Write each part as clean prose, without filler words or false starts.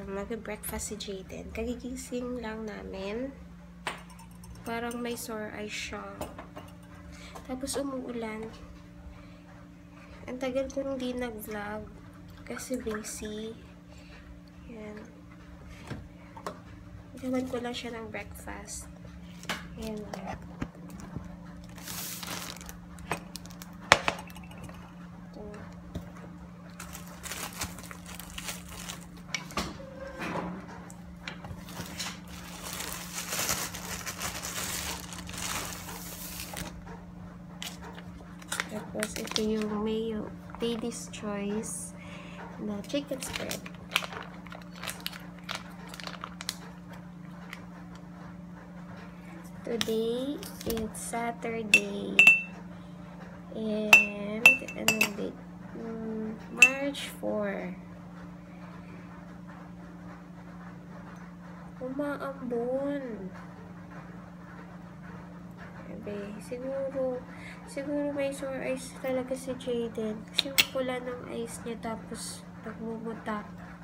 mag-breakfast si Jaden. Kagigising lang namin. Parang may sore eyes siya. Tapos umuulan. Ang tagal ko hindi nag-vlog kasi busy. Yan. Gawan ko lang siya ng breakfast. Yan. Tapos, ito yung mayo. Lady's Choice na chicken spread. Today, it's Saturday. And, anong date? March 4. Umaambon. Siguro may sore eyes talaga si Jaden. Kasi pula ng eyes niya tapos nagmumuta.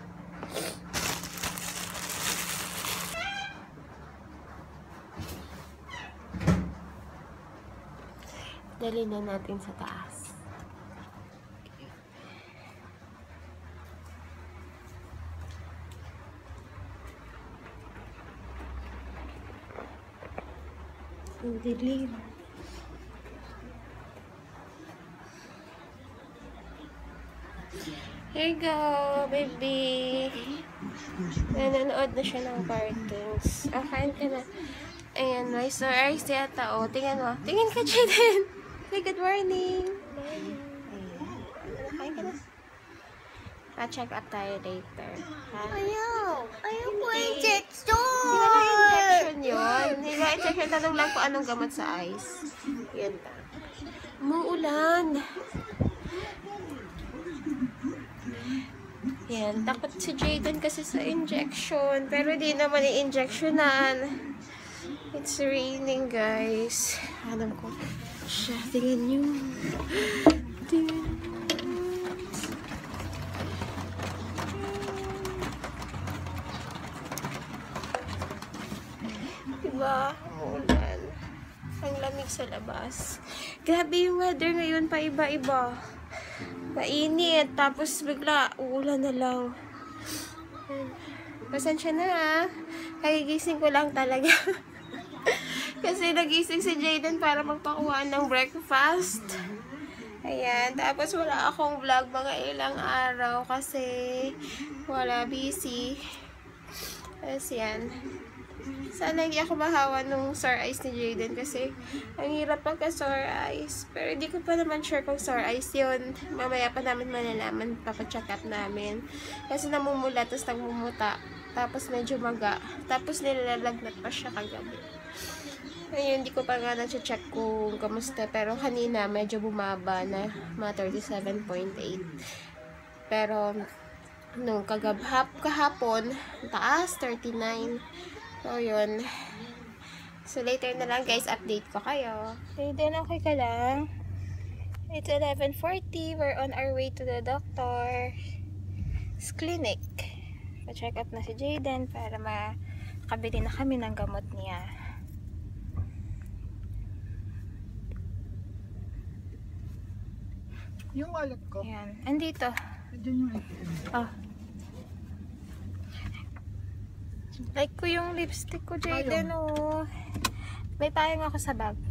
Dali na natin sa taas. Ang dilim. Here you go, baby. Nanonood na siya ng cartoons. Kain ka na. Ayan, may sore eyes yata. O, tingnan mo. Tingin ka, Jaden. Say good morning. Ayan. Kain ka na. Pa-check up tayo later. Ayaw po injection. Hindi na injection yun. Hindi na injection. Tanong lang kung anong gamot sa eyes. Yan na. Umuulan. Yan. Takot si Jaden kasi sa injection. Pero di naman i-injectionan. It's raining, guys. Alam ko siya. Tingnan nyo. Tingnan. Diba? Umulan. Ang lamig sa labas. Grabe yung weather ngayon, pa iba-iba. Mainit, tapos bigla uulan na lang. Pasensya na ha. Kagigising ko lang talaga. Kasi nagising si Jaden para magpakuhaan ng breakfast. Ayan, tapos wala akong vlog mga ilang araw kasi wala, busy. Tapos yan. Sana hindi ako mahawa nung sore eyes ni Jaden kasi ang hirap pagka sore eyes. Pero hindi ko pa naman sure kung sore eyes yun. Mamaya pa namin malalaman, papacheck up namin. Kasi namumula, tapos nagmumuta. Tapos medyo maga. Tapos nilalagnat pa siya kagabi. Ngayon, hindi ko pa nga na-check kung kamusta. Pero kanina, medyo bumaba na mga 37.8. Pero nung kahapon, taas, 39. So, yun. So, later na lang, guys, update ko kayo. Jaden, okay ka lang? It's 11:40. We're on our way to the doctor's clinic. Pa-check up na si Jaden para makabili na kami ng gamot niya. Yung wallet ko. Ayan. Andito. Diyan yung ATM. Oh. Like ko yung lipstick ko, Jaden, oh. May payong ako sa bag.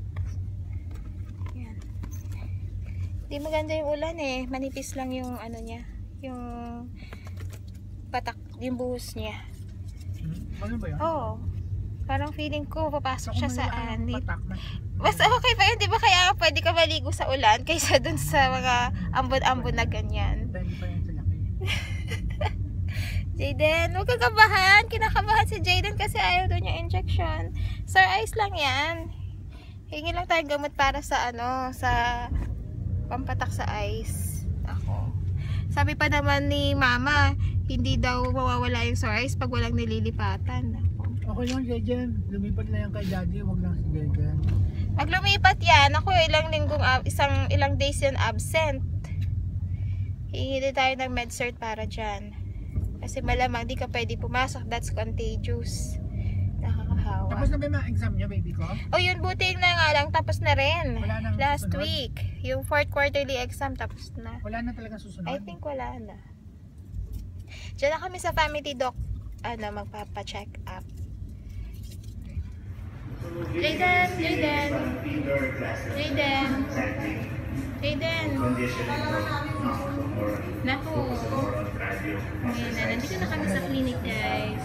Yan. Di maganda yung ulan eh. Manipis lang yung ano niya. Yung patak, yung buhos niya. Ano ba yan? Oo. Parang feeling ko papasok siya sa anit. Mas okay pa yun, di ba? Kaya pwede ka maligo sa ulan kaysa dun sa mga ambon-ambon na ganyan. Dahil pa yan sa laki. Jaden, huwag kakabahan. Kinakabahan si Jaden kasi ayaw doon yung injection. Sir, eyes lang yan. Hingi lang tayong gamot para sa ano, sa pampatak sa eyes. Ako. Sabi pa naman ni mama, hindi daw mawawala yung sore eyes pag walang nililipatan. Okay lang, Jaden. Lumipat na yan kay daddy. Huwag lang si Jaden. Pag lumipat yan, ako ilang days yan absent. Hingi tayo ng med-cert para dyan. Kasi malamang di ka pwede pumasok. That's contagious. Nakakahawa. Tapos na ba yung mga exam niya, baby ko? Oh, yun, buti na nga lang. Tapos na rin. Wala nang Last susunod? week. Yung 4th quarterly exam, tapos na. Wala na talaga susunod? I think wala na. Diyan na kami sa family doc. Magpapa-check up. Jaden! Jaden! Jaden! Jaden! Naku! Ngayon na, nandito na kami sa clinic, guys.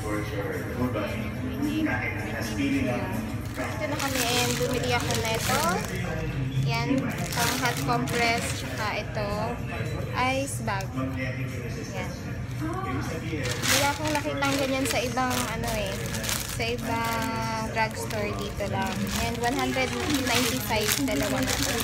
Dito na kami and bumili ako na ito. Yan, pang hot compress, tsaka ito, ice bag. Yan. Wala akong nakitang ganyan sa ibang sa ibang drugstore dito lang. And 195 dalawa na ito.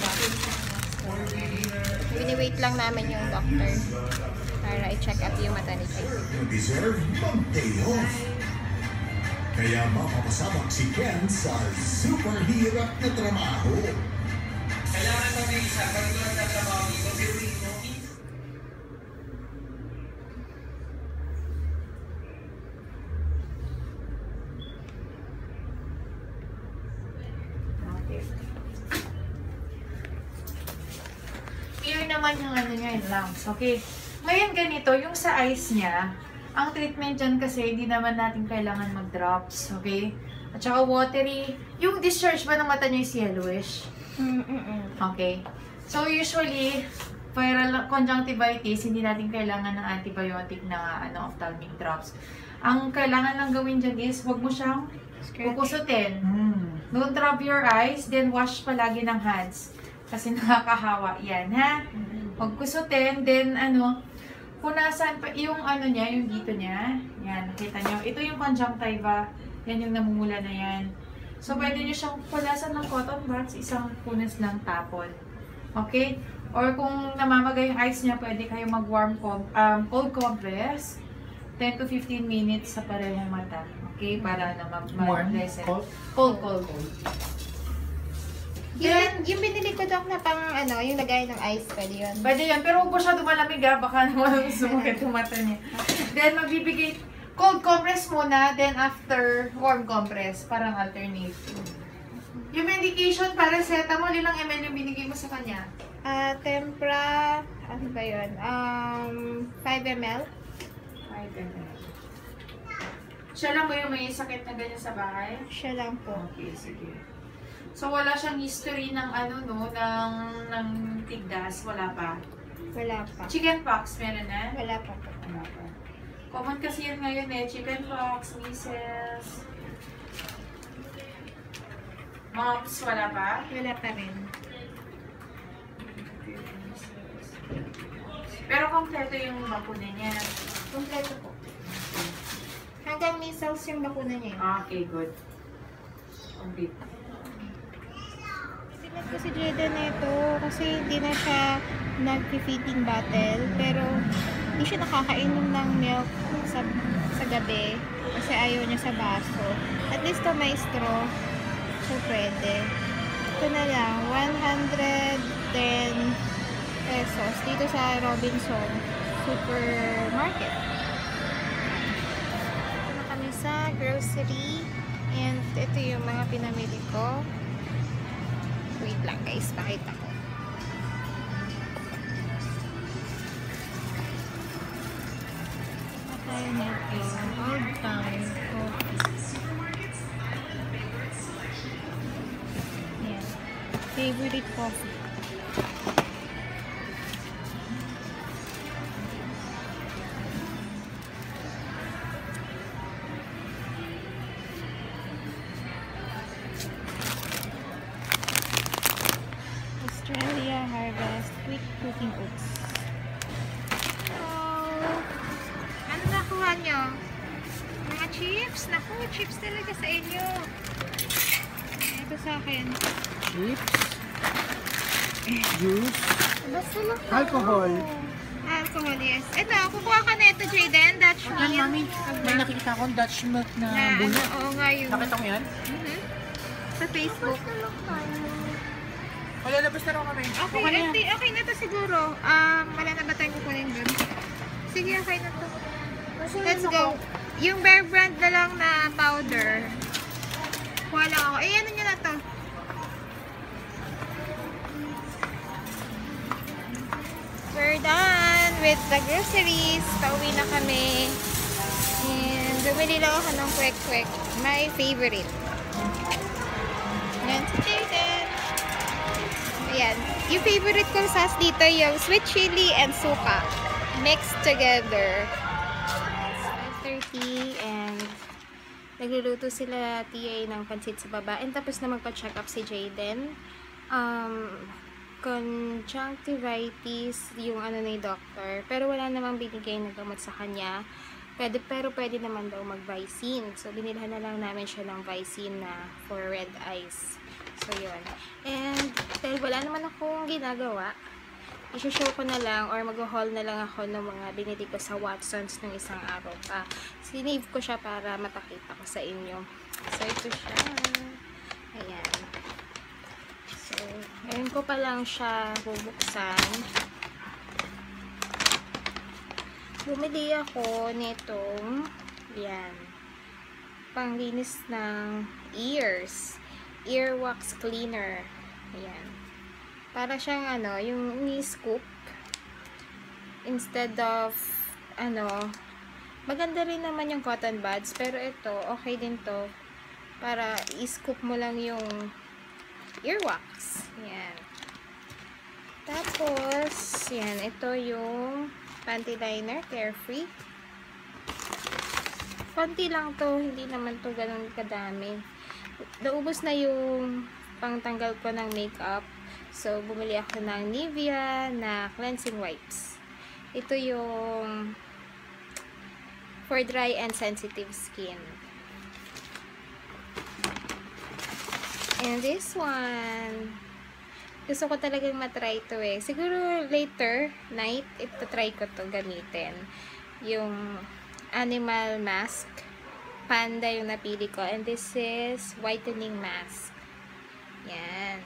Bini-wait lang namin yung doctor para i-check up yung mata ni Jay. Deserve mag-day off. Kaya mapapasabak si Ken sa super hirap na trabaho. Kailangan mo may isa pag ito ang trabaho dito. Clear naman yung niya, yung lungs. Okay. Ngayon ganito, yung sa eyes niya, ang treatment dyan kasi hindi naman natin kailangan mag-drops. Okay? At saka watery. Yung discharge ba ng mata niya is yellowish? Okay. So usually, viral conjunctivitis, hindi natin kailangan ng antibiotic na ophthalmic drops. Ang kailangan lang gawin dyan is, huwag mo siyang kukusutin. Don't rub your eyes, then wash palagi ng hands. Kasi nakakahawa yan, ha? Huwag kusutin, then punasan pa, yung niya, yung dito niya. Yan, nakita nyo. Ito yung conjunctiva. Yan yung namumula na yan. So, pwede nyo siyang punasan ng cotton buds, isang punas lang tapon. Okay? Or kung namamagay yung eyes niya, pwede kayo mag-warm cold compress. 10 to 15 minutes sa parehong mata. Okay? Para na ma-lessen. Cold. Yung binili ko doc na pang yung lagay ng ice, pwede yun. Pwede yan, pero huwag mo siya dumalamig baka naman sumakit yung mata niya. Then, magbibigay cold compress muna, then after warm compress, parang alternative. Yung medication, paracetamol, ilang ml yung binigay mo sa kanya? Tempra, ano ba yun? 5 ml. 5 ml. Siya lang ba yung may sakit na ganyan sa bahay? Siya lang po. Okay, sige. So, wala siyang history ng ng tigdas? Wala pa? Wala pa. Chickenpox, meron na? Wala pa po. Wala pa. Common kasi yan ngayon chickenpox, measles. Mumps, wala pa? Wala pa rin. Pero kompleto yung bakuna niya. Kompleto po. Hanggang measles yung bakuna niya. Okay, good. Complete. Sinet ko si Jaden nito kasi hindi na siya nag-feeding bottle, pero hindi siya nakakainom ng milk sa gabi kasi ayaw niya sa baso. At least to may straw, so pwede. Ito na lang, 110 pesos dito sa Robinson Supermarket. Ito na kami sa grocery and ito yung mga pinamili ko. Wait lang guys, pakita ko. Tayo nito, old time coffee. Yan. Favorite coffee. Australia Harvest Quick Cooking Oats. Oh, ano nakuha nyo? Mga chips? Naku, chips talaga sa inyo. Ito sa akin. Chips, juice, Basta lang. alcohol. Alcohol, yes. Ito, kukuha ka na ito, Jaden. Dutch Yan, milk. mami. May nakikita akong Dutch milk na Na, bunot. oo nga yun. Nakita mo yan? Sa Facebook. Basta lang tayo. Wala, labas na rin kami. Okay, okay na to siguro. Wala na ba tayong kukunin dun? Sige, okay na to. Kasi let's go. Yung Bear Brand na lang na powder. Kuha lang ako. Eh, ano nyo na to? We're done with the groceries. Pauwi na kami. And bumili lang ako ng kwek-kwek. My favorite. Yan si Jaden. Ayan. Yung favorite kong sauce dito yung sweet chili and suka. Mixed together. It's 5:30 and nagluluto sila TA ng pansit sa baba. And tapos na magpa-check up si Jaden. Conjunctivitis yung ano na yung doctor. Pero wala namang binigay na gamot sa kanya. Pero pwede naman daw mag-Vicin. So, binilhan na lang namin siya ng Vicin na for red eyes. So, yun. And, dahil wala naman akong ginagawa, i-show ko na lang or mag-haul na lang ako ng mga binili ko sa Watsons ng isang araw pa. Sinave ko siya para matakita ko sa inyo. So, ito siya. Ayan. So, ngayon ko pa lang siya bubuksan. Bumili ako nitong yan, panglinis ng ears. Ear wax cleaner. Ayan. Para siyang ano, yung ni-scoop. Instead of, ano, maganda rin naman yung cotton buds. Pero ito, okay din to. Para i-scoop mo lang yung earwax. Yan. Tapos, yan. Ito yung panty liner. Carefree. Konti lang to. Hindi naman to ganun kadami. Naubos na yung pangtanggal ko ng makeup. So, bumili ako ng Nivea na cleansing wipes. Ito yung for dry and sensitive skin. And this one, gusto ko talagang matry ito eh. Siguro later, night, ito-try ko to gamitin. Yung animal mask. Panda yung napili ko. And this is whitening mask. Yan.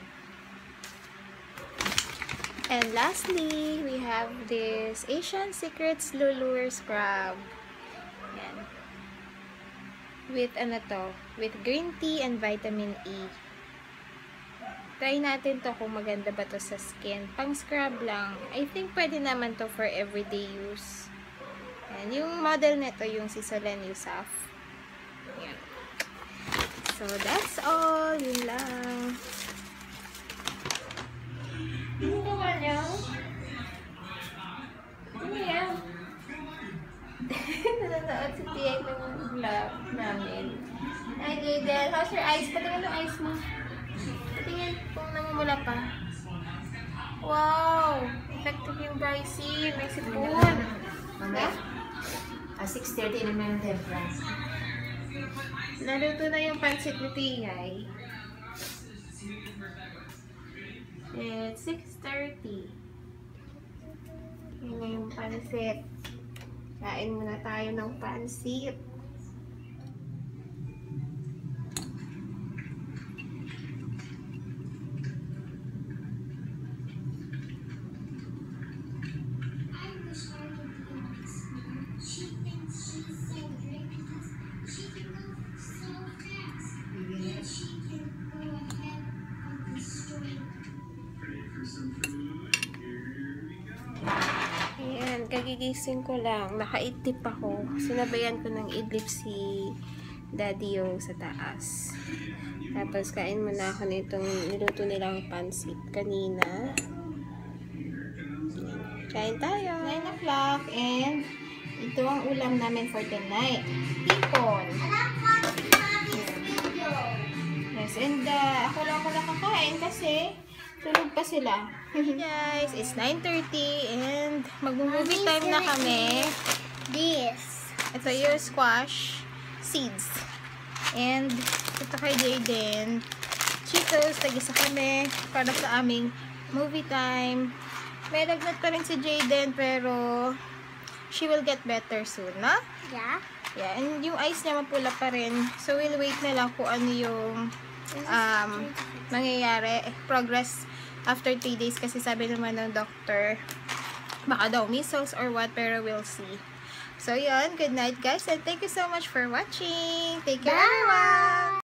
And lastly, we have this Asian Secrets Lulure Scrub. Yan. With ano to? With green tea and vitamin E. Try natin to kung maganda ba to sa skin. Pang scrub lang. I think pwede naman to for everyday use. And yung model nito yung si Solen Yusuf. Yan. So that's all. Yun lang. Ano ba niya? Ano yan? Nanonood si Tia ng vlog namin. Hi, Jaden. How's your eyes? Patingin yung eyes mo. Patingin kung namumula pa. Wow! Effective yung Brycey. May sipon. Mamaya? 6:30 naman yung temperance. Naluto na yung pansit ni Tiyay. It's 6:30. Yun na yung pansit. Kain muna tayo ng pansit. Ayan, kagigising ko lang. Nakaitip ako. Sinabayan ko ng idlip si Daddy O sa taas. Tapos kain muna ako nitong niluto nilang pansit kanina. Kain tayo. 9 o'clock and ito ang ulam namin for tonight. Hipon. Yes, and ako lang kakain kasi tulog pa sila. Hey guys, it's 9:30 and mag-movie time na kami. This. Ito yung squash seeds. And ito kay Jaden. Cheetos, tag-isa kami para sa aming movie time. May lagnat pa rin si Jaden pero she will get better soon, na? Yeah. Yeah, and yung eyes niya mapula pa rin. So we'll wait na lang kung ano yung mangyayari, progress after 3 days kasi sabi naman ng doctor baka daw measles or what, pero we'll see. So, yun. Good night, guys. And thank you so much for watching. Take care, Bye! everyone!